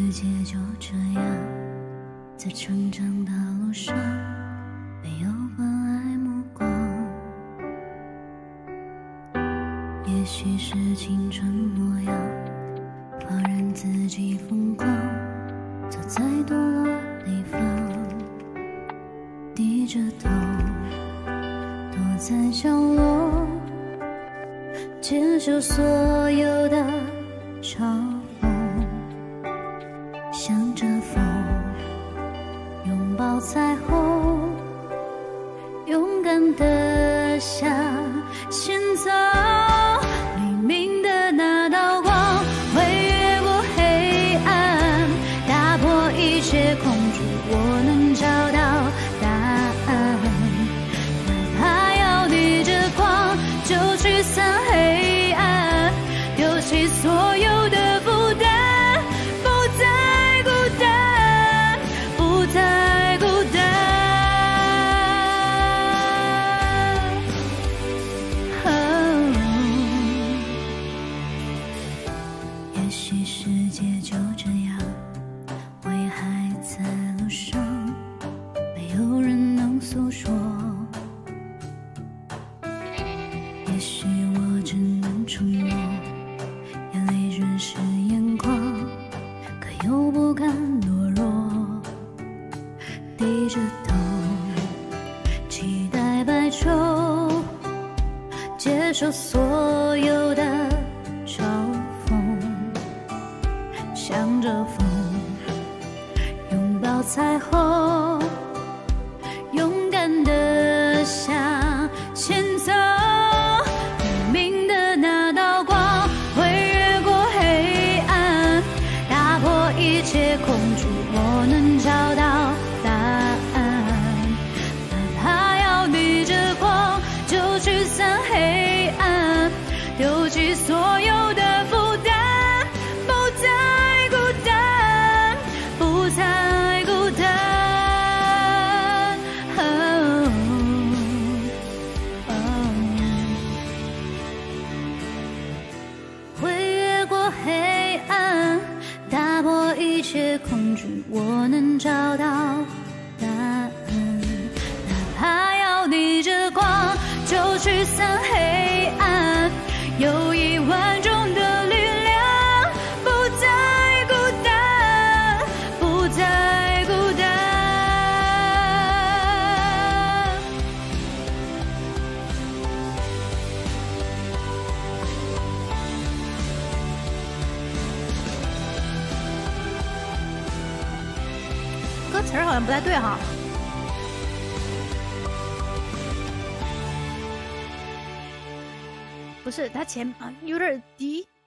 界就这样，在成长的路上没有关爱目光。也许是青春模样，放任自己疯狂，走在堕落地方，低着头躲在角落，接受所有的嘲讽，向着风拥抱彩虹，勇敢地向前走。黎明的那道光会越过黑暗，打破一切恐惧，我能找到答案。哪怕要逆着光就驱散黑暗，丢弃所有的负担，不再孤单，不再孤单。也许世界就这样，我也还在路上，没有人能诉说。也许我只能承诺，眼泪润湿眼眶，可又不敢懦弱，低着头期待白昼，接受所有的嘲讽，向着风拥抱彩虹，勇敢地向前走。黎明的那道光会越过黑暗，打破一切恐惧，我能找到答案。哪怕要逆着光就驱散黑暗，丢弃所有的负担，不再孤单，不再孤单。会越过黑暗，打破一切恐惧，我能找到答案。哪怕要逆着光就驱散黑暗，有1万种的力量，不再孤单，不再孤单。 歌词儿好像不太对哈。不是，它前有点低。